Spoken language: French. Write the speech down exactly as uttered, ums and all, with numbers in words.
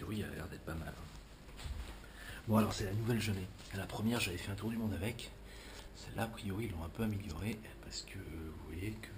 priori, elle a l'air d'être pas mal. Bon, alors c'est la nouvelle gelée. La première, j'avais fait un tour du monde avec. Celle-là, a priori, ils l'ont un peu améliorée parce que vous voyez que